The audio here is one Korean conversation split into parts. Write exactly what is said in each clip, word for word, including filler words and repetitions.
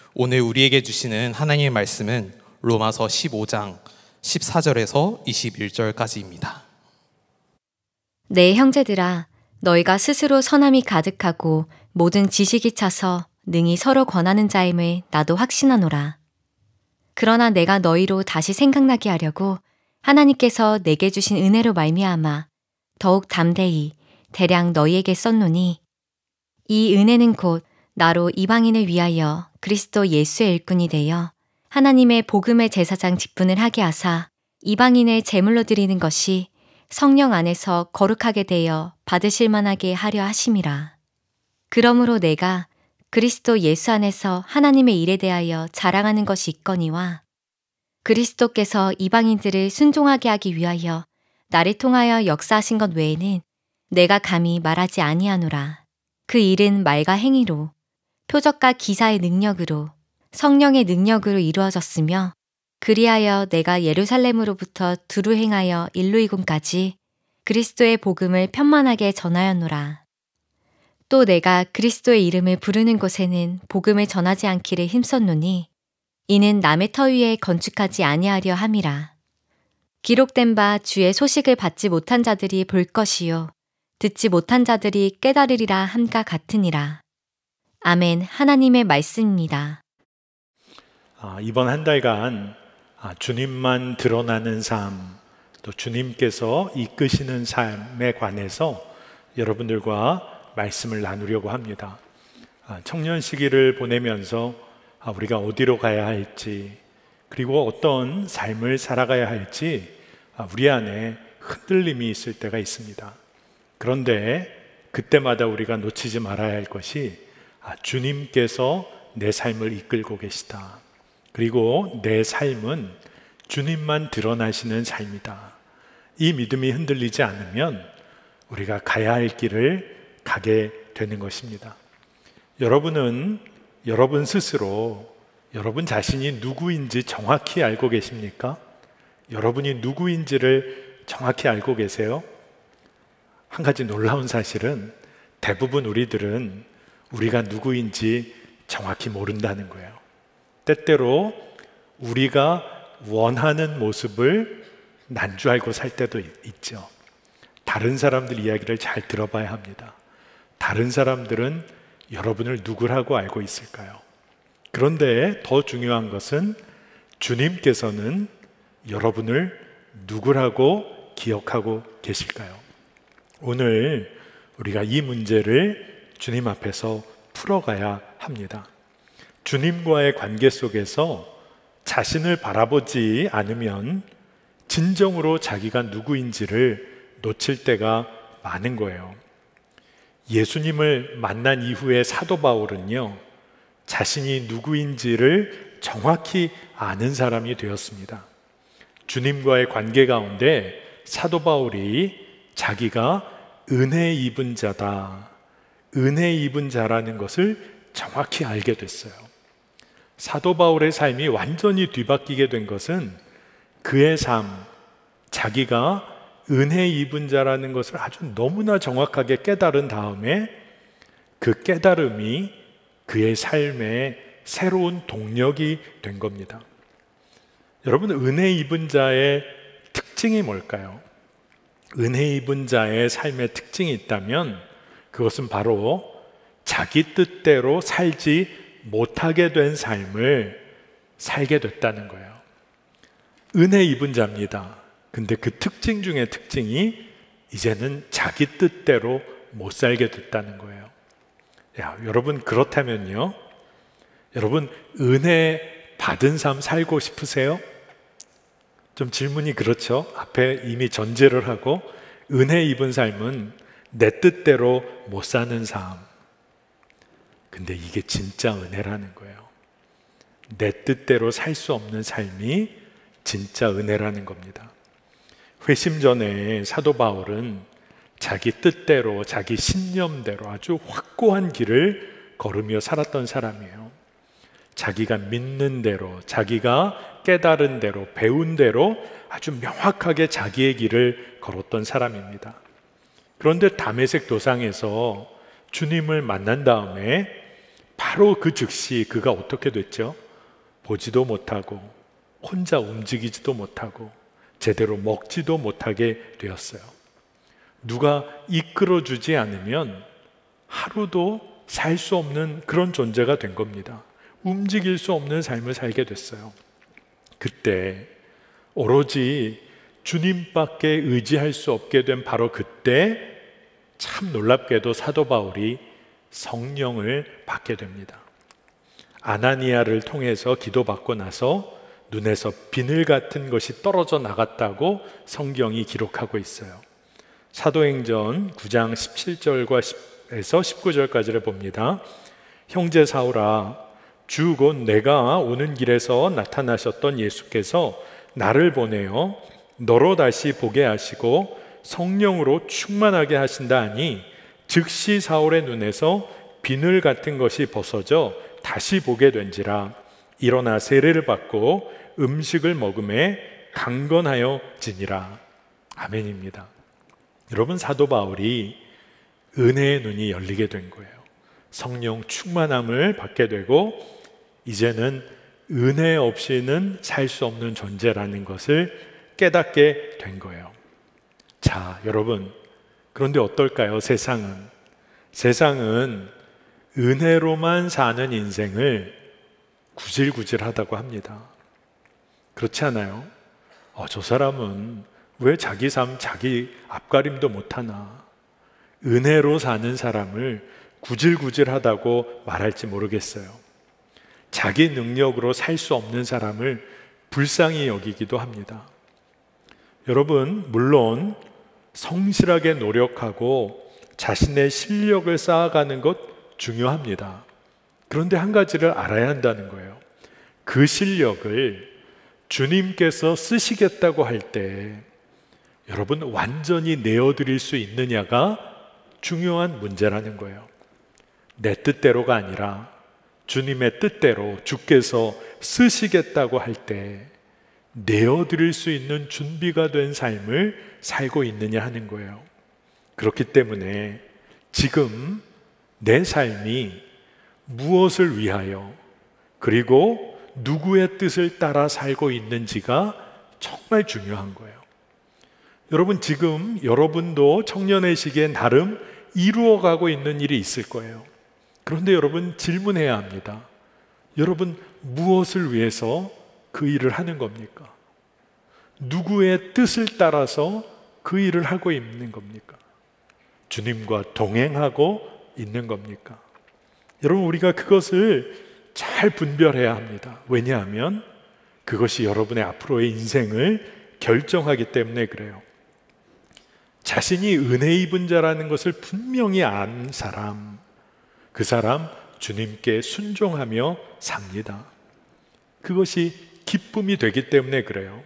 오늘 우리에게 주시는 하나님의 말씀은 로마서 십오 장 십사 절에서 이십일 절까지입니다. 내 형제들아, 너희가 스스로 선함이 가득하고 모든 지식이 차서 능히 서로 권하는 자임을 나도 확신하노라. 그러나 내가 너희로 다시 생각나게 하려고 하나님께서 내게 주신 은혜로 말미암아 더욱 담대히 대량 너희에게 썼노니, 이 은혜는 곧 나로 이방인을 위하여 그리스도 예수의 일꾼이 되어 하나님의 복음의 제사장 직분을 하게 하사 이방인을 제물로 드리는 것이 성령 안에서 거룩하게 되어 받으실 만하게 하려 하심이라. 그러므로 내가 그리스도 예수 안에서 하나님의 일에 대하여 자랑하는 것이 있거니와, 그리스도께서 이방인들을 순종하게 하기 위하여 나를 통하여 역사하신 것 외에는 내가 감히 말하지 아니하노라. 그 일은 말과 행위로, 표적과 기사의 능력으로, 성령의 능력으로 이루어졌으며, 그리하여 내가 예루살렘으로부터 두루 행하여 일루이곤까지 그리스도의 복음을 편만하게 전하였노라. 또 내가 그리스도의 이름을 부르는 곳에는 복음을 전하지 않기를 힘썼노니, 이는 남의 터 위에 건축하지 아니하려 함이라. 기록된 바 주의 소식을 받지 못한 자들이 볼 것이요 듣지 못한 자들이 깨달으리라 함과 같으니라. 아멘. 하나님의 말씀입니다. 아, 이번 한 달간 아, 주님만 드러나는 삶, 또 주님께서 이끄시는 삶에 관해서 여러분들과 말씀을 나누려고 합니다. 아, 청년 시기를 보내면서 아, 우리가 어디로 가야 할지, 그리고 어떤 삶을 살아가야 할지 아, 우리 안에 흔들림이 있을 때가 있습니다. 그런데 그때마다 우리가 놓치지 말아야 할 것이 아, 주님께서 내 삶을 이끌고 계시다. 그리고 내 삶은 주님만 드러나시는 삶이다. 이 믿음이 흔들리지 않으면 우리가 가야 할 길을 가게 되는 것입니다. 여러분은 여러분 스스로 여러분 자신이 누구인지 정확히 알고 계십니까? 여러분이 누구인지를 정확히 알고 계세요? 한 가지 놀라운 사실은 대부분 우리들은 우리가 누구인지 정확히 모른다는 거예요. 때때로 우리가 원하는 모습을 난 줄 알고 살 때도 있죠. 다른 사람들 이야기를 잘 들어봐야 합니다. 다른 사람들은 여러분을 누구라고 알고 있을까요? 그런데 더 중요한 것은 주님께서는 여러분을 누구라고 기억하고 계실까요? 오늘 우리가 이 문제를 주님 앞에서 풀어가야 합니다. 주님과의 관계 속에서 자신을 바라보지 않으면 진정으로 자기가 누구인지를 놓칠 때가 많은 거예요. 예수님을 만난 이후에 사도 바울은요, 자신이 누구인지를 정확히 아는 사람이 되었습니다. 주님과의 관계 가운데 사도 바울이 자기가 은혜 입은 자다, 은혜 입은 자라는 것을 정확히 알게 됐어요. 사도 바울의 삶이 완전히 뒤바뀌게 된 것은 그의 삶, 자기가 은혜 입은 자라는 것을 아주 너무나 정확하게 깨달은 다음에 그 깨달음이 그의 삶의 새로운 동력이 된 겁니다. 여러분, 은혜 입은 자의 특징이 뭘까요? 은혜 입은 자의 삶의 특징이 있다면 그것은 바로 자기 뜻대로 살지 못하게 된 삶을 살게 됐다는 거예요. 은혜 입은 자입니다. 근데 그 특징 중에 특징이 이제는 자기 뜻대로 못 살게 됐다는 거예요. 야, 여러분 그렇다면요, 여러분 은혜 받은 삶 살고 싶으세요? 좀 질문이 그렇죠. 앞에 이미 전제를 하고 은혜 입은 삶은 내 뜻대로 못 사는 삶. 근데 이게 진짜 은혜라는 거예요. 내 뜻대로 살 수 없는 삶이 진짜 은혜라는 겁니다. 회심 전에 사도 바울은 자기 뜻대로, 자기 신념대로 아주 확고한 길을 걸으며 살았던 사람이에요. 자기가 믿는 대로, 자기가 깨달은 대로, 배운 대로 아주 명확하게 자기의 길을 걸었던 사람입니다. 그런데 다메섹 도상에서 주님을 만난 다음에 바로 그 즉시 그가 어떻게 됐죠? 보지도 못하고 혼자 움직이지도 못하고 제대로 먹지도 못하게 되었어요. 누가 이끌어주지 않으면 하루도 살 수 없는 그런 존재가 된 겁니다. 움직일 수 없는 삶을 살게 됐어요. 그때 오로지 주님밖에 의지할 수 없게 된 바로 그때 참 놀랍게도 사도 바울이 성령을 받게 됩니다. 아나니아를 통해서 기도받고 나서 눈에서 비늘 같은 것이 떨어져 나갔다고 성경이 기록하고 있어요. 사도행전 구 장 십칠 절에서 십구 절까지를 봅니다. 형제 사울아, 주 곧 내가 오는 길에서 나타나셨던 예수께서 나를 보내어 너로 다시 보게 하시고 성령으로 충만하게 하신다 하니 즉시 사울의 눈에서 비늘 같은 것이 벗어져 다시 보게 된지라. 일어나 세례를 받고 음식을 먹음에 강건하여 지니라. 아멘입니다. 여러분, 사도 바울이 은혜의 눈이 열리게 된 거예요. 성령 충만함을 받게 되고 이제는 은혜 없이는 살 수 없는 존재라는 것을 깨닫게 된 거예요. 자, 여러분, 그런데 어떨까요? 세상은 세상은 은혜로만 사는 인생을 구질구질하다고 합니다. 그렇지 않아요? 어, 저 사람은 왜 자기 삶 자기 앞가림도 못하나? 은혜로 사는 사람을 구질구질하다고 말할지 모르겠어요. 자기 능력으로 살 수 없는 사람을 불쌍히 여기기도 합니다. 여러분, 물론 성실하게 노력하고 자신의 실력을 쌓아가는 것 중요합니다. 그런데 한 가지를 알아야 한다는 거예요. 그 실력을 주님께서 쓰시겠다고 할 때 여러분 완전히 내어드릴 수 있느냐가 중요한 문제라는 거예요. 내 뜻대로가 아니라 주님의 뜻대로 주께서 쓰시겠다고 할 때 내어드릴 수 있는 준비가 된 삶을 살고 있느냐 하는 거예요. 그렇기 때문에 지금 내 삶이 무엇을 위하여 그리고 누구의 뜻을 따라 살고 있는지가 정말 중요한 거예요. 여러분, 지금 여러분도 청년의 시기에 나름 이루어가고 있는 일이 있을 거예요. 그런데 여러분 질문해야 합니다. 여러분 무엇을 위해서 그 일을 하는 겁니까? 누구의 뜻을 따라서 그 일을 하고 있는 겁니까? 주님과 동행하고 있는 겁니까? 여러분, 우리가 그것을 잘 분별해야 합니다. 왜냐하면 그것이 여러분의 앞으로의 인생을 결정하기 때문에 그래요. 자신이 은혜 입은 자라는 것을 분명히 안 사람, 그 사람 주님께 순종하며 삽니다. 그것이 기쁨이 되기 때문에 그래요.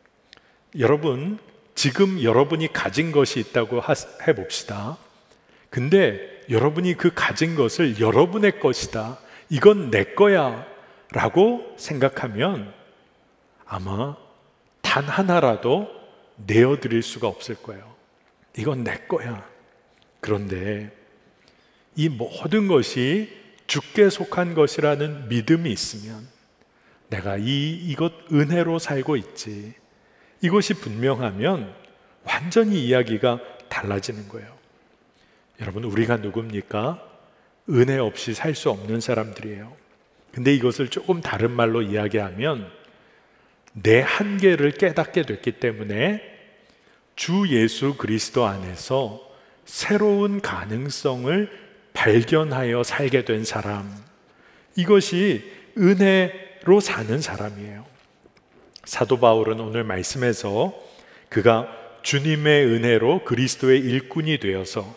여러분, 지금 여러분이 가진 것이 있다고 해봅시다. 근데 여러분이 그 가진 것을 여러분의 것이다, 이건 내 거야 라고 생각하면 아마 단 하나라도 내어드릴 수가 없을 거예요. 이건 내 거야. 그런데 이 모든 것이 주께 속한 것이라는 믿음이 있으면 내가 이, 이것 은혜로 살고 있지, 이것이 분명하면 완전히 이야기가 달라지는 거예요. 여러분, 우리가 누굽니까? 은혜 없이 살 수 없는 사람들이에요. 근데 이것을 조금 다른 말로 이야기하면 내 한계를 깨닫게 됐기 때문에 주 예수 그리스도 안에서 새로운 가능성을 발견하여 살게 된 사람, 이것이 은혜로 사는 사람이에요. 사도 바울은 오늘 말씀에서 그가 주님의 은혜로 그리스도의 일꾼이 되어서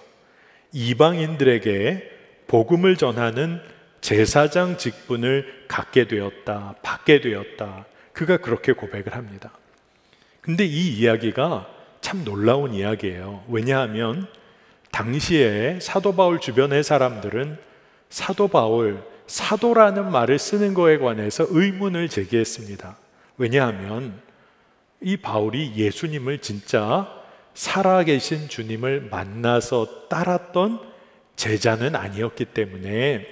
이방인들에게 복음을 전하는 제사장 직분을 갖게 되었다, 받게 되었다, 그가 그렇게 고백을 합니다. 근데 이 이야기가 참 놀라운 이야기예요. 왜냐하면 당시에 사도 바울 주변의 사람들은 사도 바울, 사도라는 말을 쓰는 것에 관해서 의문을 제기했습니다. 왜냐하면 이 바울이 예수님을 진짜 살아계신 주님을 만나서 따랐던 제자는 아니었기 때문에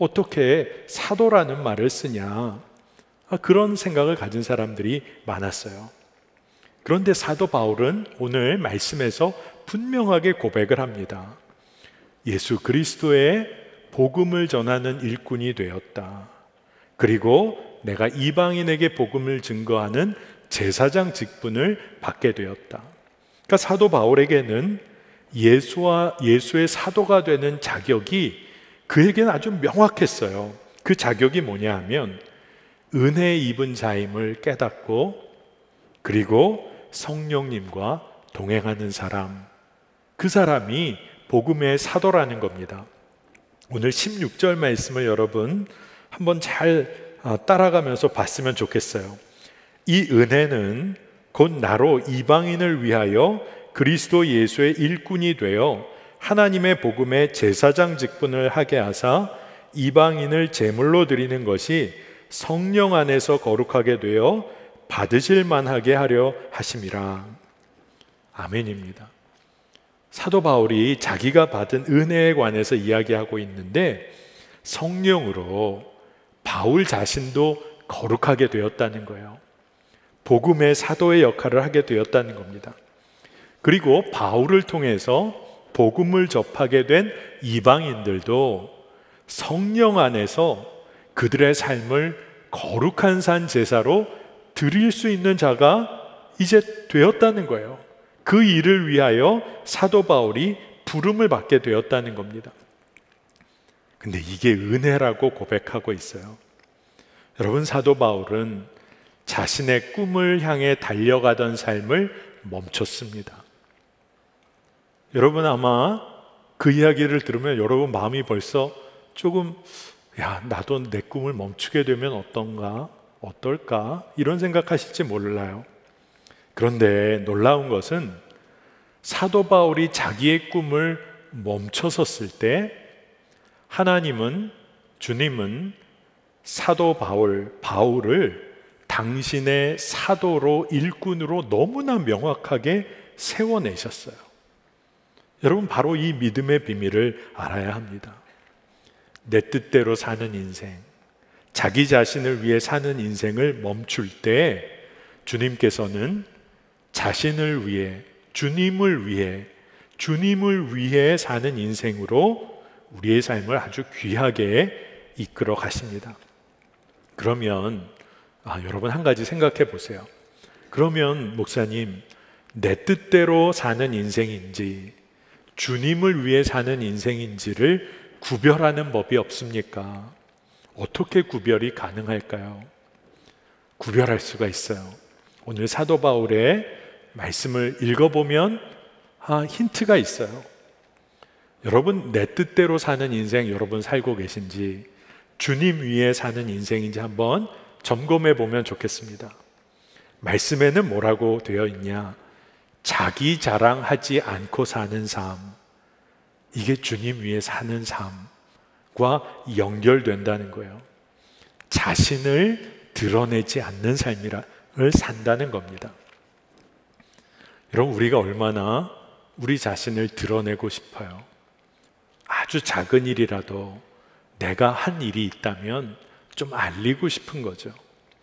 어떻게 사도라는 말을 쓰냐? 그런 생각을 가진 사람들이 많았어요. 그런데 사도 바울은 오늘 말씀에서 분명하게 고백을 합니다. 예수 그리스도의 복음을 전하는 일꾼이 되었다. 그리고 내가 이방인에게 복음을 증거하는 제사장 직분을 받게 되었다. 그러니까 사도 바울에게는 예수와 예수의 사도가 되는 자격이 그에게는 아주 명확했어요. 그 자격이 뭐냐 하면 은혜 입은 자임을 깨닫고 그리고 성령님과 동행하는 사람, 그 사람이 복음의 사도라는 겁니다. 오늘 십육 절 말씀을 여러분 한번 잘 따라가면서 봤으면 좋겠어요. 이 은혜는 곧 나로 이방인을 위하여 그리스도 예수의 일꾼이 되어 하나님의 복음의 제사장 직분을 하게 하사 이방인을 제물로 드리는 것이 성령 안에서 거룩하게 되어 받으실 만하게 하려 하심이라. 아멘입니다. 사도 바울이 자기가 받은 은혜에 관해서 이야기하고 있는데 성령으로 바울 자신도 거룩하게 되었다는 거예요. 복음의 사도의 역할을 하게 되었다는 겁니다. 그리고 바울을 통해서 복음을 접하게 된 이방인들도 성령 안에서 그들의 삶을 거룩한 산 제사로 드릴 수 있는 자가 이제 되었다는 거예요. 그 일을 위하여 사도 바울이 부름을 받게 되었다는 겁니다. 근데 이게 은혜라고 고백하고 있어요. 여러분, 사도 바울은 자신의 꿈을 향해 달려가던 삶을 멈췄습니다. 여러분 아마 그 이야기를 들으면 여러분 마음이 벌써 조금 야, 나도 내 꿈을 멈추게 되면 어떤가? 어떨까? 이런 생각하실지 몰라요. 그런데 놀라운 것은 사도 바울이 자기의 꿈을 멈춰섰을 때 하나님은, 주님은 사도 바울, 바울을 당신의 사도로, 일꾼으로 너무나 명확하게 세워내셨어요. 여러분, 바로 이 믿음의 비밀을 알아야 합니다. 내 뜻대로 사는 인생, 자기 자신을 위해 사는 인생을 멈출 때 주님께서는 자신을 위해, 주님을 위해, 주님을 위해 사는 인생으로 우리의 삶을 아주 귀하게 이끌어 가십니다. 그러면 아, 여러분 한 가지 생각해 보세요. 그러면 목사님, 내 뜻대로 사는 인생인지 주님을 위해 사는 인생인지를 구별하는 법이 없습니까? 어떻게 구별이 가능할까요? 구별할 수가 있어요. 오늘 사도 바울의 말씀을 읽어보면 아, 힌트가 있어요. 여러분, 내 뜻대로 사는 인생 여러분 살고 계신지, 주님 위에 사는 인생인지 한번 점검해 보면 좋겠습니다. 말씀에는 뭐라고 되어 있냐? 자기 자랑하지 않고 사는 삶, 이게 주님 위에 사는 삶과 연결된다는 거예요. 자신을 드러내지 않는 삶을 산다는 겁니다. 여러분, 우리가 얼마나 우리 자신을 드러내고 싶어요. 아주 작은 일이라도 내가 한 일이 있다면 좀 알리고 싶은 거죠.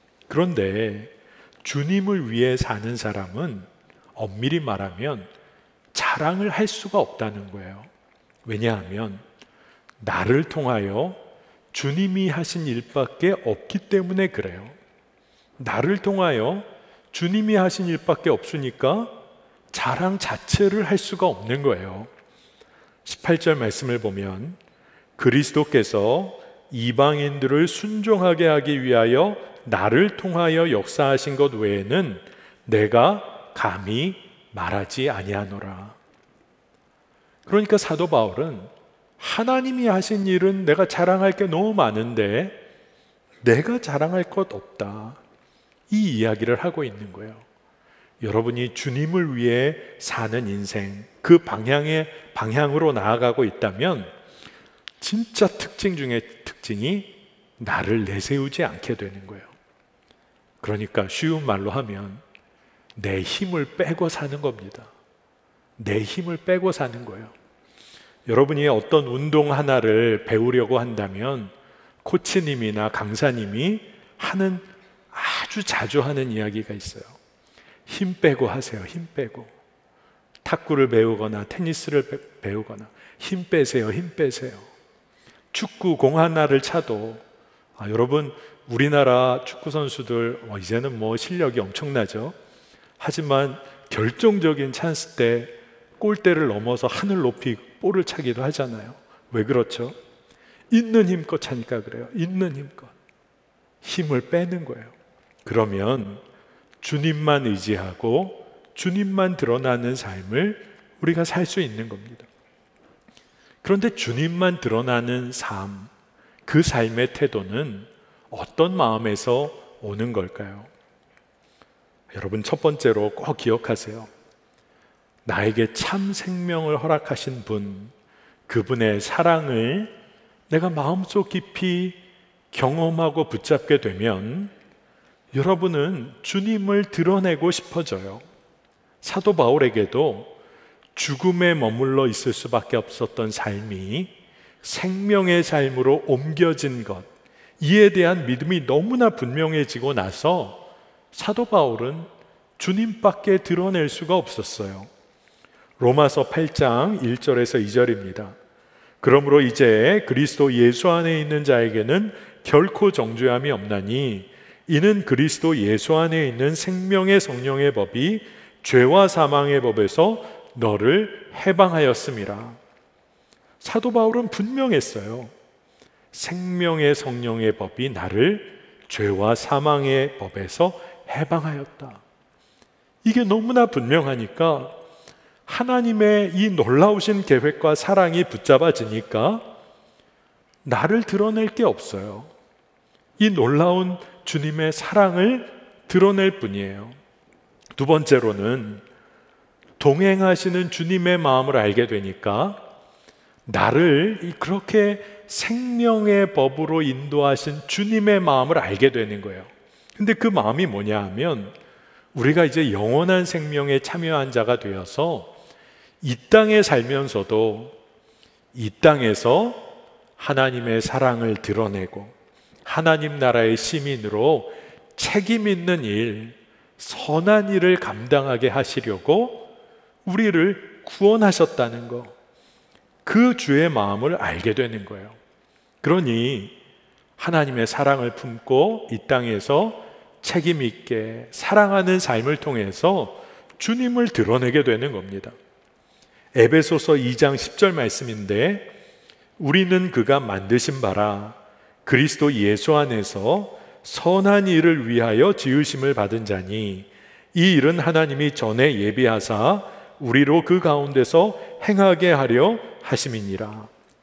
그런데 주님을 위해 사는 사람은 엄밀히 말하면 자랑을 할 수가 없다는 거예요. 왜냐하면 나를 통하여 주님이 하신 일밖에 없기 때문에 그래요. 나를 통하여 주님이 하신 일밖에 없으니까 자랑 자체를 할 수가 없는 거예요. 십팔 절 말씀을 보면 그리스도께서 이방인들을 순종하게 하기 위하여 나를 통하여 역사하신 것 외에는 내가 감히 말하지 아니하노라. 그러니까 사도 바울은 하나님이 하신 일은 내가 자랑할 게 너무 많은데 내가 자랑할 것 없다, 이 이야기를 하고 있는 거예요. 여러분이 주님을 위해 사는 인생, 그 방향의 방향으로 나아가고 있다면 진짜 특징 중에 특징이 나를 내세우지 않게 되는 거예요. 그러니까 쉬운 말로 하면 내 힘을 빼고 사는 겁니다. 내 힘을 빼고 사는 거예요. 여러분이 어떤 운동 하나를 배우려고 한다면 코치님이나 강사님이 하는, 아주 자주 하는 이야기가 있어요. 힘 빼고 하세요. 힘 빼고. 탁구를 배우거나 테니스를 배우거나 힘 빼세요. 힘 빼세요. 축구 공 하나를 차도, 아, 여러분 우리나라 축구 선수들 어, 이제는 뭐 실력이 엄청나죠. 하지만 결정적인 찬스 때 골대를 넘어서 하늘 높이 볼을 차기도 하잖아요. 왜 그렇죠? 있는 힘껏 차니까 그래요. 있는 힘껏. 힘을 빼는 거예요. 그러면 주님만 의지하고 주님만 드러나는 삶을 우리가 살 수 있는 겁니다. 그런데 주님만 드러나는 삶, 그 삶의 태도는 어떤 마음에서 오는 걸까요? 여러분, 첫 번째로 꼭 기억하세요. 나에게 참 생명을 허락하신 분, 그분의 사랑을 내가 마음속 깊이 경험하고 붙잡게 되면 여러분은 주님을 드러내고 싶어져요. 사도 바울에게도 죽음에 머물러 있을 수밖에 없었던 삶이 생명의 삶으로 옮겨진 것, 이에 대한 믿음이 너무나 분명해지고 나서 사도 바울은 주님밖에 드러낼 수가 없었어요. 로마서 팔 장 일 절에서 이 절입니다. 그러므로 이제 그리스도 예수 안에 있는 자에게는 결코 정죄함이 없나니 이는 그리스도 예수 안에 있는 생명의 성령의 법이 죄와 사망의 법에서 너를 해방하였음이라. 사도 바울은 분명했어요. 생명의 성령의 법이 나를 죄와 사망의 법에서 해방하였다. 이게 너무나 분명하니까 하나님의 이 놀라우신 계획과 사랑이 붙잡아지니까 나를 드러낼 게 없어요. 이 놀라운 주님의 사랑을 드러낼 뿐이에요. 두 번째로는 동행하시는 주님의 마음을 알게 되니까 나를 그렇게 생명의 법으로 인도하신 주님의 마음을 알게 되는 거예요. 근데 그 마음이 뭐냐 하면 우리가 이제 영원한 생명에 참여한 자가 되어서 이 땅에 살면서도 이 땅에서 하나님의 사랑을 드러내고 하나님 나라의 시민으로 책임 있는 일, 선한 일을 감당하게 하시려고 우리를 구원하셨다는 것, 그 주의 마음을 알게 되는 거예요. 그러니 하나님의 사랑을 품고 이 땅에서 책임 있게 사랑하는 삶을 통해서 주님을 드러내게 되는 겁니다. 에베소서 이 장 십 절 말씀인데 우리는 그가 만드신 바라 그리스도 예수 안에서 선한 일을 위하여 지으심을 받은 자니 이 일은 하나님이 전에 예비하사 우리로 그 가운데서 행하게 하려 하심이니라.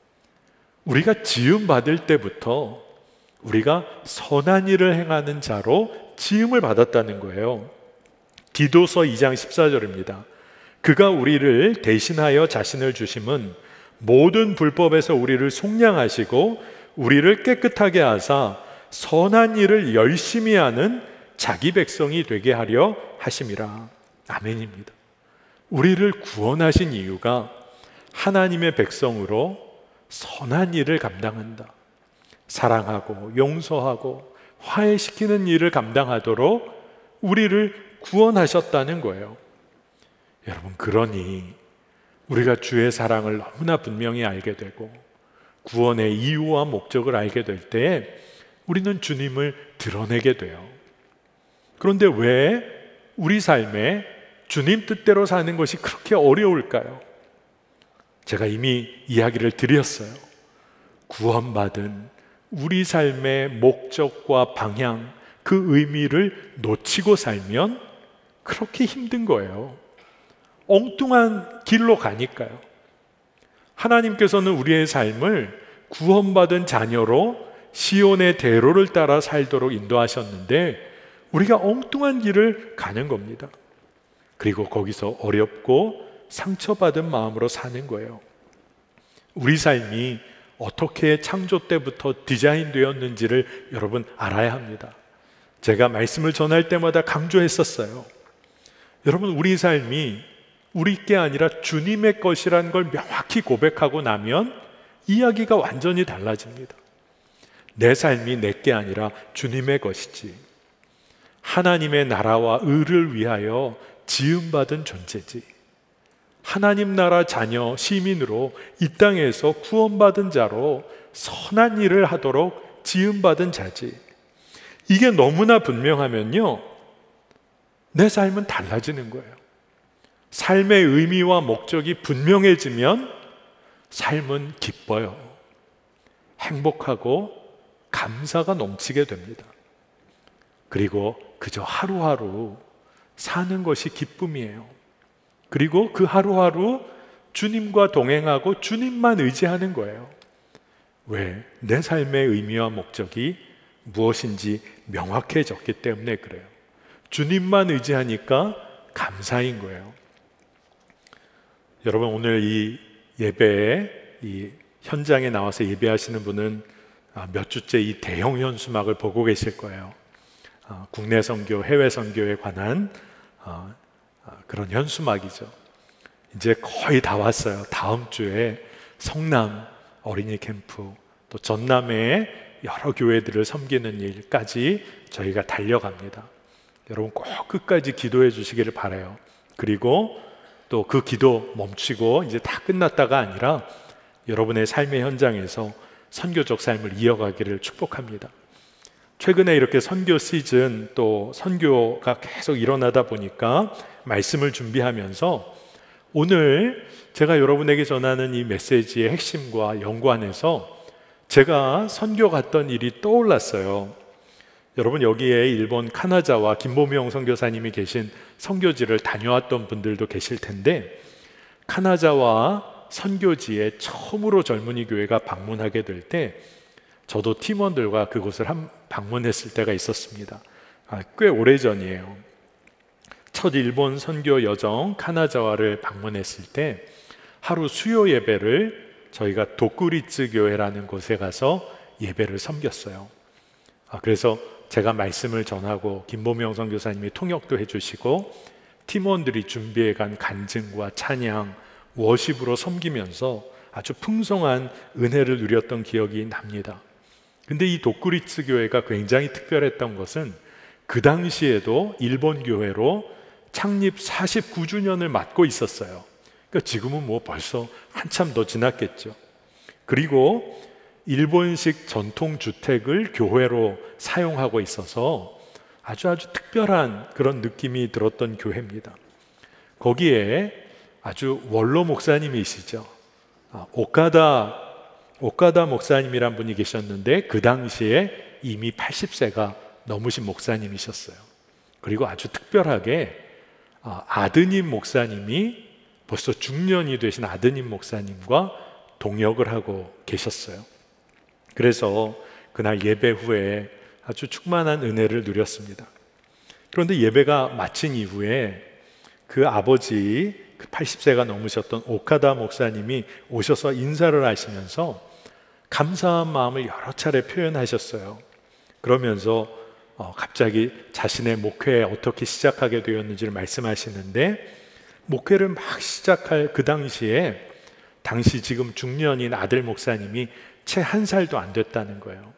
우리가 지음 받을 때부터 우리가 선한 일을 행하는 자로 지음을 받았다는 거예요. 디도서 이 장 십사 절입니다. 그가 우리를 대신하여 자신을 주심은 모든 불법에서 우리를 속량하시고 우리를 깨끗하게 하사 선한 일을 열심히 하는 자기 백성이 되게 하려 하심이라. 아멘입니다. 우리를 구원하신 이유가 하나님의 백성으로 선한 일을 감당한다, 사랑하고 용서하고 화해시키는 일을 감당하도록 우리를 구원하셨다는 거예요. 여러분, 그러니 우리가 주의 사랑을 너무나 분명히 알게 되고 구원의 이유와 목적을 알게 될 때 우리는 주님을 드러내게 돼요. 그런데 왜 우리 삶에 주님 뜻대로 사는 것이 그렇게 어려울까요? 제가 이미 이야기를 드렸어요. 구원받은 우리 삶의 목적과 방향, 그 의미를 놓치고 살면 그렇게 힘든 거예요. 엉뚱한 길로 가니까요. 하나님께서는 우리의 삶을 구원받은 자녀로 시온의 대로를 따라 살도록 인도하셨는데 우리가 엉뚱한 길을 가는 겁니다. 그리고 거기서 어렵고 상처받은 마음으로 사는 거예요. 우리 삶이 어떻게 창조 때부터 디자인되었는지를 여러분 알아야 합니다. 제가 말씀을 전할 때마다 강조했었어요. 여러분, 우리 삶이 우리 게 아니라 주님의 것이라는 걸 명확히 고백하고 나면 이야기가 완전히 달라집니다. 내 삶이 내게 아니라 주님의 것이지. 하나님의 나라와 의를 위하여 지음받은 존재지. 하나님 나라 자녀 시민으로 이 땅에서 구원받은 자로 선한 일을 하도록 지음받은 자지. 이게 너무나 분명하면요, 내 삶은 달라지는 거예요. 삶의 의미와 목적이 분명해지면 삶은 기뻐요. 행복하고 감사가 넘치게 됩니다. 그리고 그저 하루하루 사는 것이 기쁨이에요. 그리고 그 하루하루 주님과 동행하고 주님만 의지하는 거예요. 왜? 내 삶의 의미와 목적이 무엇인지 명확해졌기 때문에 그래요. 주님만 의지하니까 감사인 거예요. 여러분, 오늘 이 예배에, 이 현장에 나와서 예배하시는 분은 몇 주째 이 대형 현수막을 보고 계실 거예요. 국내 선교, 해외 선교에 관한 그런 현수막이죠. 이제 거의 다 왔어요. 다음 주에 성남 어린이 캠프, 또 전남의 여러 교회들을 섬기는 일까지 저희가 달려갑니다. 여러분 꼭 끝까지 기도해 주시기를 바라요. 그리고 또 그 기도 멈추고 이제 다 끝났다가 아니라 여러분의 삶의 현장에서 선교적 삶을 이어가기를 축복합니다. 최근에 이렇게 선교 시즌, 또 선교가 계속 일어나다 보니까 말씀을 준비하면서 오늘 제가 여러분에게 전하는 이 메시지의 핵심과 연관해서 제가 선교 갔던 일이 떠올랐어요. 여러분, 여기에 일본 카나자와 김보명 선교사님이 계신 선교지를 다녀왔던 분들도 계실 텐데, 카나자와 선교지에 처음으로 젊은이 교회가 방문하게 될 때 저도 팀원들과 그곳을 한 방문했을 때가 있었습니다. 아, 꽤 오래전이에요. 첫 일본 선교 여정 카나자와를 방문했을 때 하루 수요 예배를 저희가 도쿠리츠 교회라는 곳에 가서 예배를 섬겼어요. 아, 그래서 제가 말씀을 전하고 김보명 선교사님이 통역도 해주시고 팀원들이 준비해간 간증과 찬양, 워십으로 섬기면서 아주 풍성한 은혜를 누렸던 기억이 납니다. 근데 이 도쿠리츠 교회가 굉장히 특별했던 것은 그 당시에도 일본 교회로 창립 사십구 주년을 맞고 있었어요. 그러니까 지금은 뭐 벌써 한참 더 지났겠죠. 그리고 일본식 전통 주택을 교회로 사용하고 있어서 아주 아주 특별한 그런 느낌이 들었던 교회입니다. 거기에 아주 원로 목사님이시죠. 아, 오카다 오카다 목사님이란 분이 계셨는데 그 당시에 이미 팔십 세가 넘으신 목사님이셨어요. 그리고 아주 특별하게 아, 아드님 목사님이 벌써 중년이 되신 아드님 목사님과 동역을 하고 계셨어요. 그래서 그날 예배 후에 아주 충만한 은혜를 누렸습니다. 그런데 예배가 마친 이후에 그 아버지, 그 팔십 세가 넘으셨던 오카다 목사님이 오셔서 인사를 하시면서 감사한 마음을 여러 차례 표현하셨어요. 그러면서 어, 갑자기 자신의 목회에 어떻게 시작하게 되었는지를 말씀하시는데, 목회를 막 시작할 그 당시에 당시 지금 중년인 아들 목사님이 채 한 살도 안 됐다는 거예요.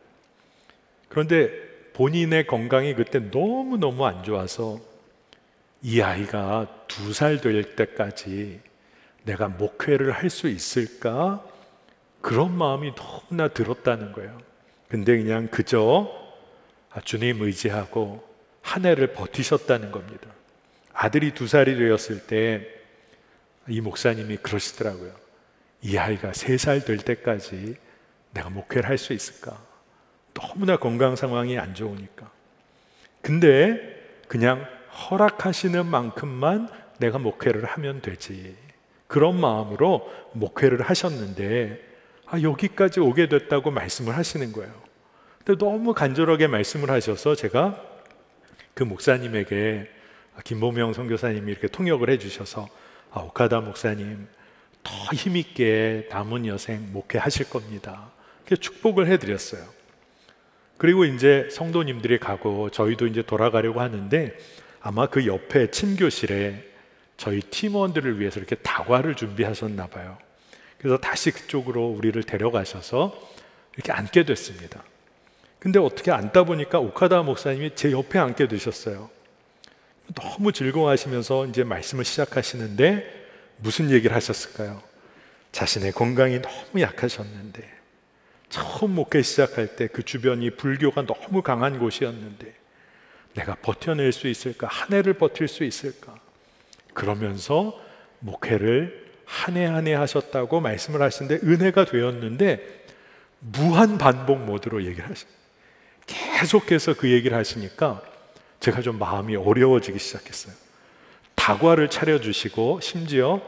그런데 본인의 건강이 그때 너무너무 안 좋아서 이 아이가 두 살 될 때까지 내가 목회를 할 수 있을까? 그런 마음이 너무나 들었다는 거예요. 근데 그냥 그저 주님 의지하고 한 해를 버티셨다는 겁니다. 아들이 두 살이 되었을 때 이 목사님이 그러시더라고요. 이 아이가 세 살 될 때까지 내가 목회를 할 수 있을까? 너무나 건강 상황이 안 좋으니까. 근데 그냥 허락하시는 만큼만 내가 목회를 하면 되지. 그런 마음으로 목회를 하셨는데 아, 여기까지 오게 됐다고 말씀을 하시는 거예요. 근데 너무 간절하게 말씀을 하셔서 제가 그 목사님에게, 김보명 선교사님이 이렇게 통역을 해주셔서 아, 오카다 목사님 더 힘있게 남은 여생 목회하실 겁니다. 이렇게 축복을 해드렸어요. 그리고 이제 성도님들이 가고 저희도 이제 돌아가려고 하는데 아마 그 옆에 침교실에 저희 팀원들을 위해서 이렇게 다과를 준비하셨나 봐요. 그래서 다시 그쪽으로 우리를 데려가셔서 이렇게 앉게 됐습니다. 근데 어떻게 앉다 보니까 오카다 목사님이 제 옆에 앉게 되셨어요. 너무 즐거워하시면서 이제 말씀을 시작하시는데 무슨 얘기를 하셨을까요? 자신의 건강이 너무 약하셨는데, 처음 목회 시작할 때 그 주변이 불교가 너무 강한 곳이었는데 내가 버텨낼 수 있을까? 한 해를 버틸 수 있을까? 그러면서 목회를 한 해 한 해 하셨다고 말씀을 하시는데 은혜가 되었는데 무한 반복 모드로 얘기를 하시죠. 계속해서 그 얘기를 하시니까 제가 좀 마음이 어려워지기 시작했어요. 다과를 차려주시고 심지어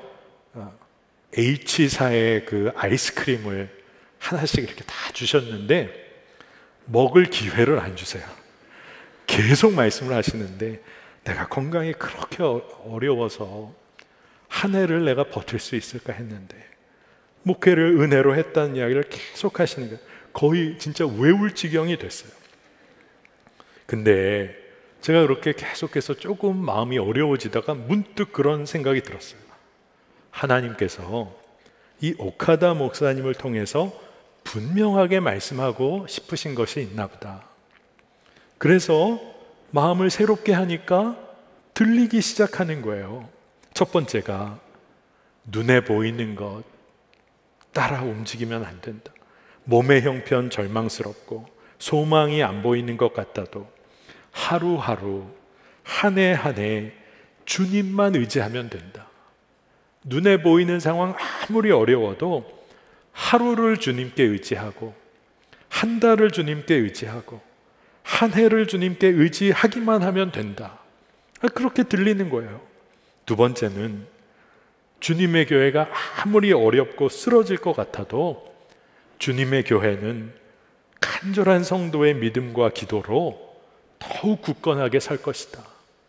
H사의 그 아이스크림을 하나씩 이렇게 다 주셨는데 먹을 기회를 안 주세요. 계속 말씀을 하시는데 내가 건강이 그렇게 어려워서 한 해를 내가 버틸 수 있을까 했는데 목회를 은혜로 했다는 이야기를 계속 하시는 거예요. 거의 진짜 외울 지경이 됐어요. 근데 제가 그렇게 계속해서 조금 마음이 어려워지다가 문득 그런 생각이 들었어요. 하나님께서 이 오카다 목사님을 통해서 분명하게 말씀하고 싶으신 것이 있나 보다. 그래서 마음을 새롭게 하니까 들리기 시작하는 거예요. 첫 번째가 눈에 보이는 것 따라 움직이면 안 된다. 몸의 형편 절망스럽고 소망이 안 보이는 것 같아도 하루하루 한 해 한 해 주님만 의지하면 된다. 눈에 보이는 상황 아무리 어려워도 하루를 주님께 의지하고 한 달을 주님께 의지하고 한 해를 주님께 의지하기만 하면 된다. 그렇게 들리는 거예요. 두 번째는 주님의 교회가 아무리 어렵고 쓰러질 것 같아도 주님의 교회는 간절한 성도의 믿음과 기도로 더욱 굳건하게 살 것이다.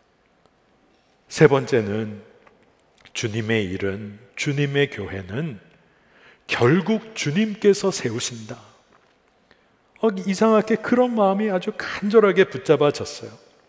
세 번째는 주님의 일은, 주님의 교회는 결국 주님께서 세우신다. 어, 이상하게 그런 마음이 아주 간절하게 붙잡아졌어요.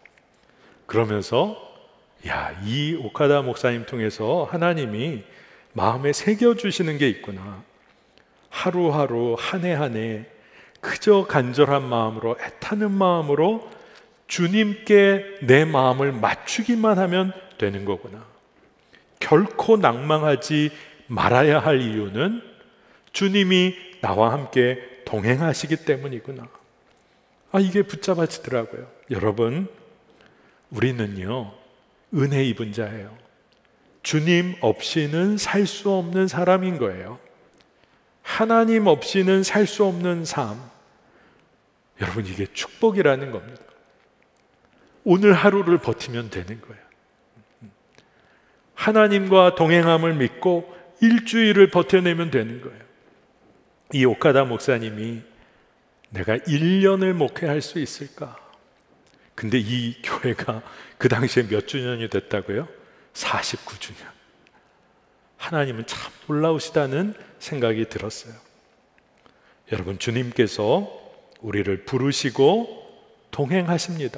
그러면서 야, 이 오카다 목사님 통해서 하나님이 마음에 새겨주시는 게 있구나. 하루하루 한 해 한 해 그저 간절한 마음으로, 애타는 마음으로 주님께 내 마음을 맞추기만 하면 되는 거구나. 결코 낭망하지 말아야 할 이유는 주님이 나와 함께 동행하시기 때문이구나. 아, 이게 붙잡아지더라고요. 여러분, 우리는요 은혜 입은 자예요. 주님 없이는 살 수 없는 사람인 거예요. 하나님 없이는 살 수 없는 삶. 여러분, 이게 축복이라는 겁니다. 오늘 하루를 버티면 되는 거예요. 하나님과 동행함을 믿고 일주일을 버텨내면 되는 거예요. 이 오카다 목사님이 내가 일 년을 목회할 수 있을까? 근데 이 교회가 그 당시에 몇 주년이 됐다고요? 사십구 주년. 하나님은 참 놀라우시다는 생각이 들었어요. 여러분, 주님께서 우리를 부르시고 동행하십니다.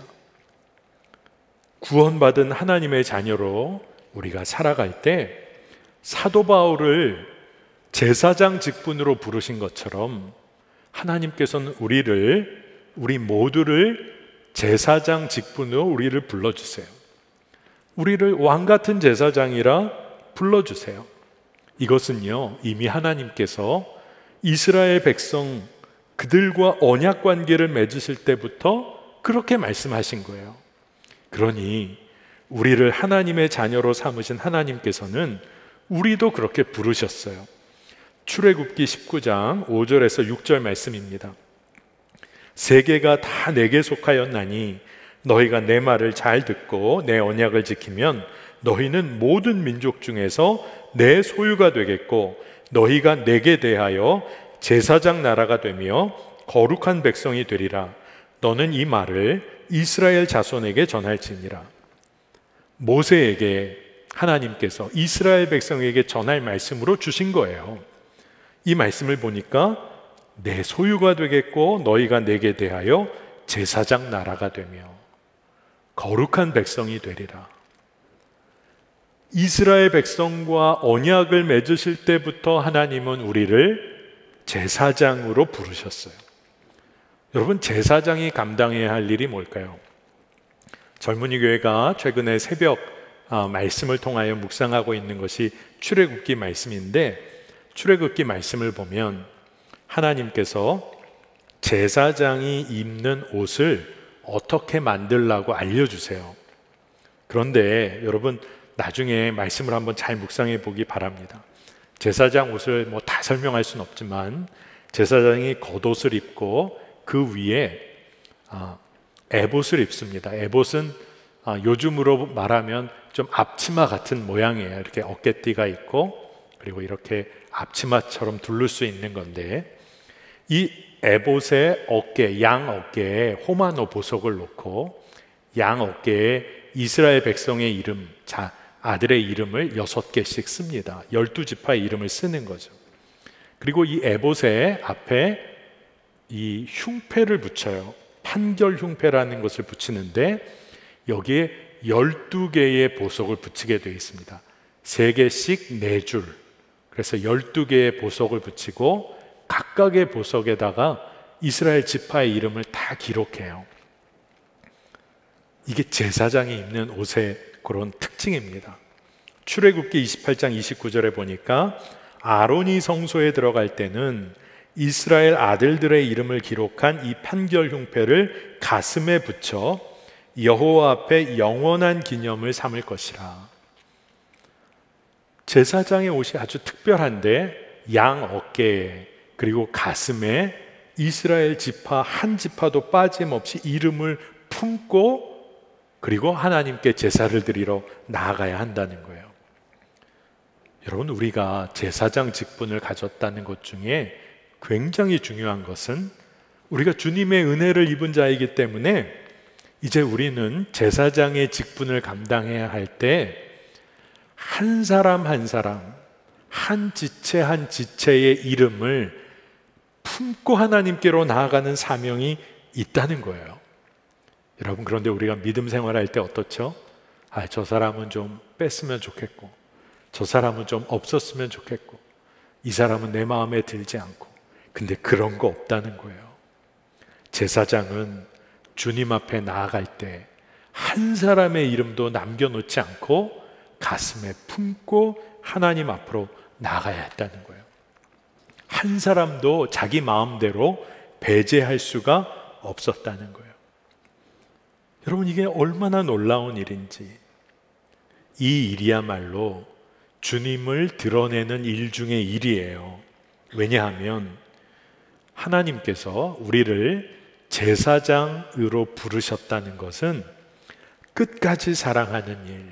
구원받은 하나님의 자녀로 우리가 살아갈 때 사도 바울을 제사장 직분으로 부르신 것처럼 하나님께서는 우리를, 우리 모두를 제사장 직분으로 우리를 불러주세요. 우리를 왕같은 제사장이라 불러주세요. 이것은요 이미 하나님께서 이스라엘 백성 그들과 언약 관계를 맺으실 때부터 그렇게 말씀하신 거예요. 그러니 우리를 하나님의 자녀로 삼으신 하나님께서는 우리도 그렇게 부르셨어요. 출애굽기 십구 장 오 절에서 육 절 말씀입니다. 세계가 다 내게 속하였나니 너희가 내 말을 잘 듣고 내 언약을 지키면 너희는 모든 민족 중에서 내 소유가 되겠고 너희가 내게 대하여 제사장 나라가 되며 거룩한 백성이 되리라. 너는 이 말을 이스라엘 자손에게 전할지니라. 모세에게 하나님께서 이스라엘 백성에게 전할 말씀으로 주신 거예요. 이 말씀을 보니까 내 소유가 되겠고 너희가 내게 대하여 제사장 나라가 되며 거룩한 백성이 되리라. 이스라엘 백성과 언약을 맺으실 때부터 하나님은 우리를 제사장으로 부르셨어요. 여러분, 제사장이 감당해야 할 일이 뭘까요? 젊은이 교회가 최근에 새벽 어, 말씀을 통하여 묵상하고 있는 것이 출애굽기 말씀인데, 출애굽기 말씀을 보면 하나님께서 제사장이 입는 옷을 어떻게 만들라고 알려주세요. 그런데 여러분, 나중에 말씀을 한번 잘 묵상해 보기 바랍니다. 제사장 옷을 뭐 다 설명할 수는 없지만, 제사장이 겉옷을 입고 그 위에 아, 에봇을 입습니다. 에봇은 아, 요즘으로 말하면 좀 앞치마 같은 모양이에요. 이렇게 어깨띠가 있고, 그리고 이렇게 앞치마처럼 두를 수 있는 건데, 이 에봇의 어깨, 양 어깨에 호마노 보석을 놓고 양 어깨에 이스라엘 백성의 이름, 자, 아들의 이름을 여섯 개씩 씁니다. 열두 지파의 이름을 쓰는 거죠. 그리고 이 에봇의 앞에 이 흉패를 붙여요. 판결 흉패라는 것을 붙이는데, 여기에 열두 개의 보석을 붙이게 되어 있습니다. 세 개씩 네 줄. 그래서 열두 개의 보석을 붙이고 각각의 보석에다가 이스라엘 지파의 이름을 다 기록해요. 이게 제사장이 입는 옷의 그런 특징입니다. 출애굽기 이십팔 장 이십구 절에 보니까 아론이 성소에 들어갈 때는 이스라엘 아들들의 이름을 기록한 이 판결 흉패를 가슴에 붙여 여호와 앞에 영원한 기념을 삼을 것이라. 제사장의 옷이 아주 특별한데, 양 어깨에 그리고 가슴에 이스라엘 지파 한 지파도 빠짐없이 이름을 품고, 그리고 하나님께 제사를 드리러 나아가야 한다는 거예요. 여러분, 우리가 제사장 직분을 가졌다는 것 중에 굉장히 중요한 것은, 우리가 주님의 은혜를 입은 자이기 때문에 이제 우리는 제사장의 직분을 감당해야 할 때 한 사람 한 사람, 한 지체 한 지체의 이름을 품고 하나님께로 나아가는 사명이 있다는 거예요. 여러분, 그런데 우리가 믿음 생활할 때 어떻죠? 아, 저 사람은 좀 뺐으면 좋겠고, 저 사람은 좀 없었으면 좋겠고, 이 사람은 내 마음에 들지 않고. 근데 그런 거 없다는 거예요. 제사장은 주님 앞에 나아갈 때 한 사람의 이름도 남겨놓지 않고 가슴에 품고 하나님 앞으로 나아가야 했다는 거예요. 한 사람도 자기 마음대로 배제할 수가 없었다는 거예요. 여러분, 이게 얼마나 놀라운 일인지. 이 일이야말로 주님을 드러내는 일 중의 일이에요. 왜냐하면 하나님께서 우리를 제사장으로 부르셨다는 것은 끝까지 사랑하는 일,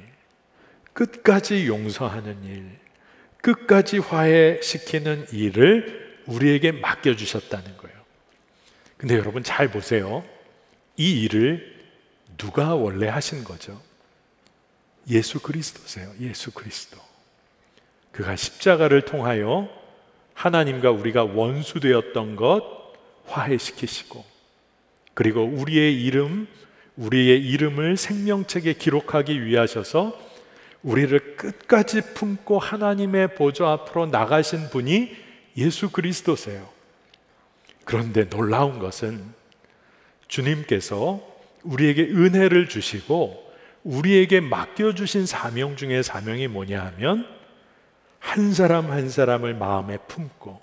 끝까지 용서하는 일, 끝까지 화해시키는 일을 우리에게 맡겨주셨다는 거예요. 근데 여러분, 잘 보세요. 이 일을 누가 원래 하신 거죠? 예수 그리스도세요. 예수 그리스도. 그가 십자가를 통하여 하나님과 우리가 원수 되었던 것 화해시키시고, 그리고 우리의 이름, 우리의 이름을 생명책에 기록하기 위하셔서 우리를 끝까지 품고 하나님의 보좌 앞으로 나가신 분이 예수 그리스도세요. 그런데 놀라운 것은 주님께서 우리에게 은혜를 주시고 우리에게 맡겨주신 사명 중에 사명이 뭐냐 하면, 한 사람 한 사람을 마음에 품고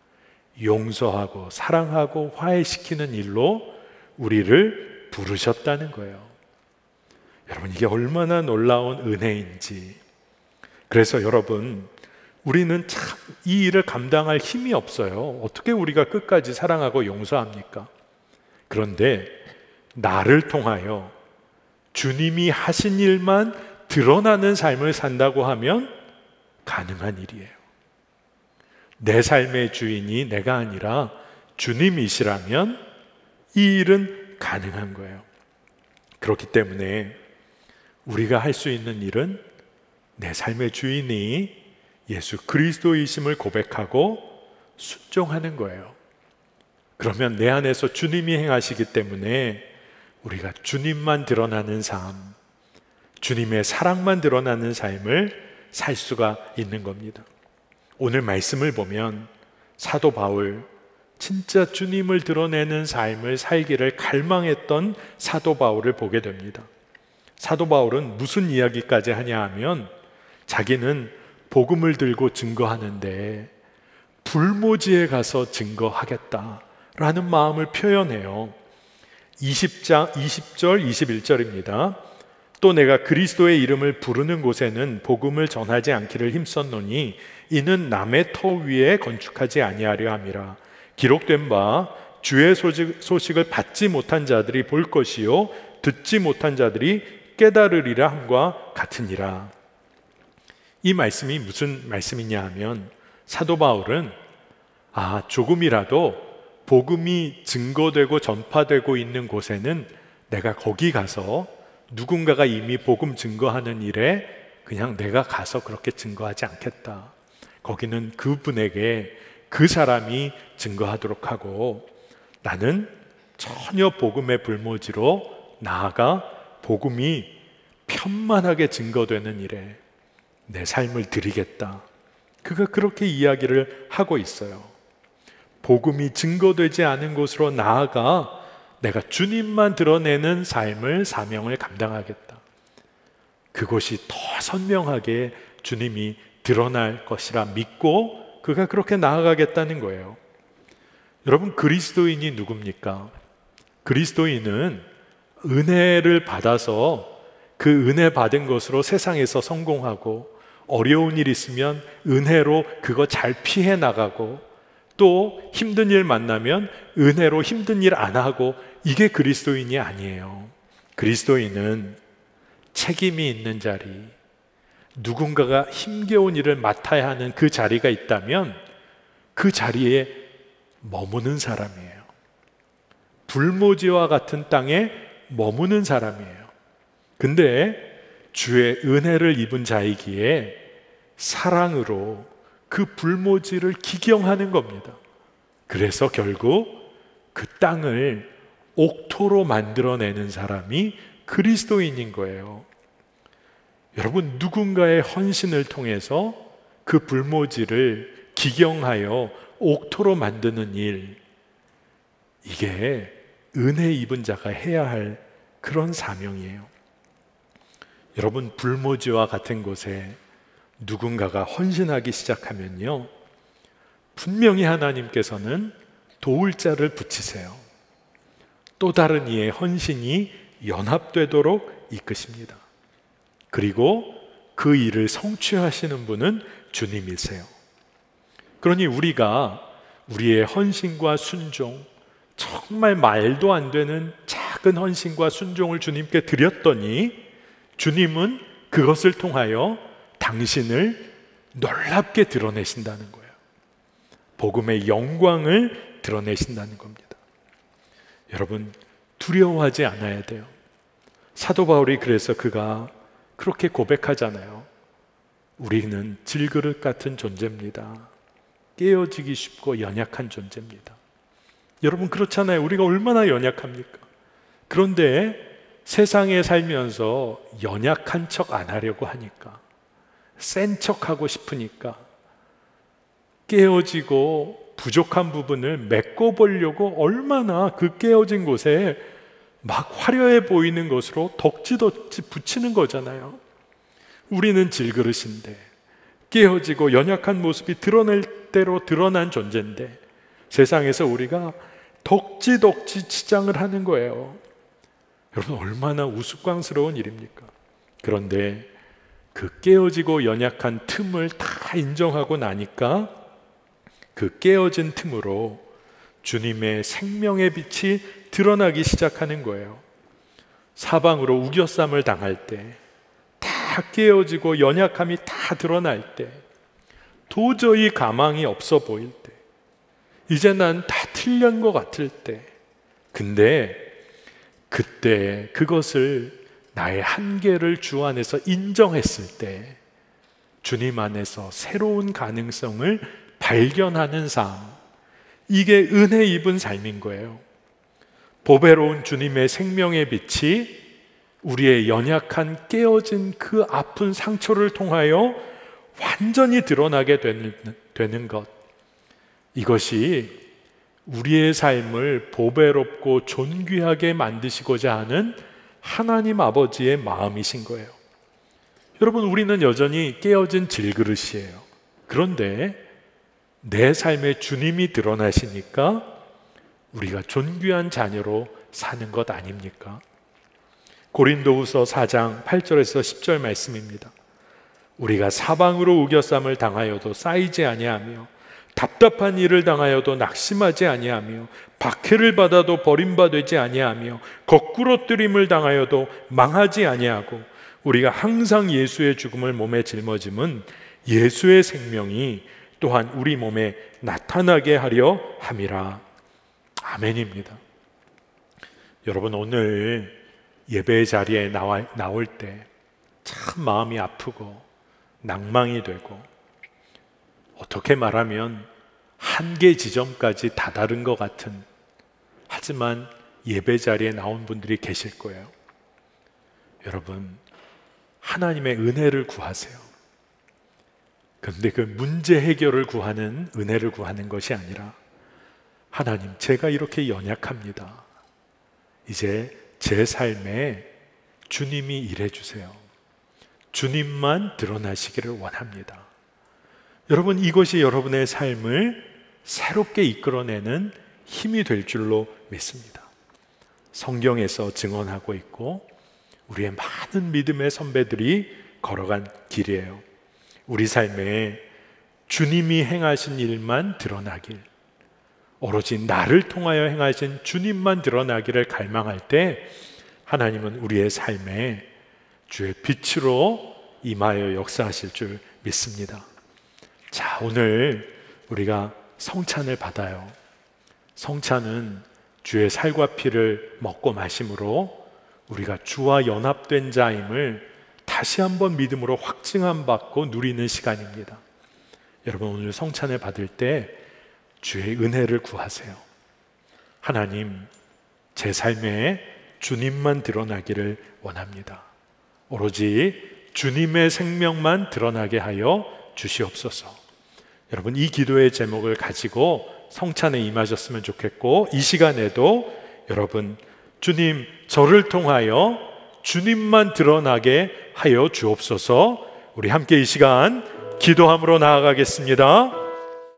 용서하고 사랑하고 화해시키는 일로 우리를 부르셨다는 거예요. 여러분, 이게 얼마나 놀라운 은혜인지. 그래서 여러분, 우리는 참 이 일을 감당할 힘이 없어요. 어떻게 우리가 끝까지 사랑하고 용서합니까? 그런데 나를 통하여 주님이 하신 일만 드러나는 삶을 산다고 하면 가능한 일이에요. 내 삶의 주인이 내가 아니라 주님이시라면 이 일은 가능한 거예요. 그렇기 때문에 우리가 할 수 있는 일은 내 삶의 주인이 예수 그리스도이심을 고백하고 순종하는 거예요. 그러면 내 안에서 주님이 행하시기 때문에 우리가 주님만 드러나는 삶, 주님의 사랑만 드러나는 삶을 살 수가 있는 겁니다. 오늘 말씀을 보면 사도 바울 진짜 주님을 드러내는 삶을 살기를 갈망했던 사도 바울을 보게 됩니다. 사도 바울은 무슨 이야기까지 하냐 하면 자기는 복음을 들고 증거하는데 불모지에 가서 증거하겠다라는 마음을 표현해요. 이십 장 이십 절 이십일 절입니다. 또 내가 그리스도의 이름을 부르는 곳에는 복음을 전하지 않기를 힘썼노니 이는 남의 터 위에 건축하지 아니하려 함이라. 기록된 바 주의 소식, 소식을 받지 못한 자들이 볼 것이요 듣지 못한 자들이 깨달으리라 함과 같으니라. 이 말씀이 무슨 말씀이냐 하면 사도 바울은 아 조금이라도 복음이 증거되고 전파되고 있는 곳에는 내가 거기 가서 누군가가 이미 복음 증거하는 일에 그냥 내가 가서 그렇게 증거하지 않겠다. 거기는 그분에게 그 사람이 증거하도록 하고 나는 전혀 복음의 불모지로 나아가 복음이 편만하게 증거되는 일에 내 삶을 드리겠다. 그가 그렇게 이야기를 하고 있어요. 복음이 증거되지 않은 곳으로 나아가 내가 주님만 드러내는 삶을, 사명을 감당하겠다. 그곳이 더 선명하게 주님이 드러날 것이라 믿고 그가 그렇게 나아가겠다는 거예요. 여러분, 그리스도인이 누굽니까? 그리스도인은 은혜를 받아서 그 은혜 받은 것으로 세상에서 성공하고 어려운 일 있으면 은혜로 그거 잘 피해 나가고 또 힘든 일 만나면 은혜로 힘든 일 안 하고 이게 그리스도인이 아니에요. 그리스도인은 책임이 있는 자리, 누군가가 힘겨운 일을 맡아야 하는 그 자리가 있다면 그 자리에 머무는 사람이에요. 불모지와 같은 땅에 머무는 사람이에요. 근데 주의 은혜를 입은 자이기에 사랑으로 그 불모지를 기경하는 겁니다. 그래서 결국 그 땅을 옥토로 만들어내는 사람이 그리스도인인 거예요. 여러분, 누군가의 헌신을 통해서 그 불모지를 기경하여 옥토로 만드는 일, 이게 은혜 입은 자가 해야 할 그런 사명이에요. 여러분, 불모지와 같은 곳에 누군가가 헌신하기 시작하면요, 분명히 하나님께서는 도울 자를 붙이세요. 또 다른 이의 헌신이 연합되도록 이끄십니다. 그리고 그 일을 성취하시는 분은 주님이세요. 그러니 우리가 우리의 헌신과 순종, 정말 말도 안 되는 작은 헌신과 순종을 주님께 드렸더니 주님은 그것을 통하여 당신을 놀랍게 드러내신다는 거예요. 복음의 영광을 드러내신다는 겁니다. 여러분, 두려워하지 않아야 돼요. 사도 바울이 그래서 그가 그렇게 고백하잖아요. 우리는 질그릇 같은 존재입니다. 깨어지기 쉽고 연약한 존재입니다. 여러분, 그렇잖아요. 우리가 얼마나 연약합니까? 그런데 세상에 살면서 연약한 척 안 하려고 하니까, 센 척하고 싶으니까 깨어지고 부족한 부분을 메꿔보려고 얼마나 그 깨어진 곳에 막 화려해 보이는 것으로 덕지덕지 붙이는 거잖아요. 우리는 질그릇인데 깨어지고 연약한 모습이 드러낼 대로 드러난 존재인데 세상에서 우리가 덕지덕지 치장을 하는 거예요. 여러분, 얼마나 우스꽝스러운 일입니까? 그런데 그 깨어지고 연약한 틈을 다 인정하고 나니까 그 깨어진 틈으로 주님의 생명의 빛이 드러나기 시작하는 거예요. 사방으로 우겨쌈을 당할 때, 다 깨어지고 연약함이 다 드러날 때, 도저히 가망이 없어 보일 때, 이제 난 다 틀린 것 같을 때, 근데 그때 그것을 나의 한계를 주 안에서 인정했을 때 주님 안에서 새로운 가능성을 발견하는 삶, 이게 은혜 입은 삶인 거예요. 보배로운 주님의 생명의 빛이 우리의 연약한 깨어진 그 아픈 상처를 통하여 완전히 드러나게 되는, 되는 것, 이것이 우리의 삶을 보배롭고 존귀하게 만드시고자 하는 하나님 아버지의 마음이신 거예요. 여러분, 우리는 여전히 깨어진 질그릇이에요. 그런데 내 삶에 주님이 드러나시니까 우리가 존귀한 자녀로 사는 것 아닙니까? 고린도후서 사 장 팔 절에서 십 절 말씀입니다. 우리가 사방으로 우겨쌈을 당하여도 쌓이지 아니하며 답답한 일을 당하여도 낙심하지 아니하며 박해를 받아도 버림받지 아니하며 거꾸로 뜨림을 당하여도 망하지 아니하고 우리가 항상 예수의 죽음을 몸에 짊어짐은 예수의 생명이 또한 우리 몸에 나타나게 하려 함이라. 아멘입니다. 여러분, 오늘 예배 자리에 나와, 나올 때 참 마음이 아프고 낭망이 되고, 어떻게 말하면 한계 지점까지 다다른 것 같은, 하지만 예배 자리에 나온 분들이 계실 거예요. 여러분, 하나님의 은혜를 구하세요. 그런데 그 문제 해결을 구하는 은혜를 구하는 것이 아니라, 하나님, 제가 이렇게 연약합니다. 이제 제 삶에 주님이 일해주세요. 주님만 드러나시기를 원합니다. 여러분, 이것이 여러분의 삶을 새롭게 이끌어내는 힘이 될 줄로 믿습니다. 성경에서 증언하고 있고 우리의 많은 믿음의 선배들이 걸어간 길이에요. 우리 삶에 주님이 행하신 일만 드러나길, 오로지 나를 통하여 행하신 주님만 드러나기를 갈망할 때 하나님은 우리의 삶에 주의 빛으로 임하여 역사하실 줄 믿습니다. 자, 오늘 우리가 성찬을 받아요. 성찬은 주의 살과 피를 먹고 마심으로 우리가 주와 연합된 자임을 다시 한번 믿음으로 확증함 받고 누리는 시간입니다. 여러분, 오늘 성찬을 받을 때 주의 은혜를 구하세요. 하나님, 제 삶에 주님만 드러나기를 원합니다. 오로지 주님의 생명만 드러나게 하여 주시옵소서. 여러분, 이 기도의 제목을 가지고 성찬에 임하셨으면 좋겠고, 이 시간에도 여러분, 주님, 저를 통하여 주님만 드러나게 하여 주옵소서. 우리 함께 이 시간 기도함으로 나아가겠습니다.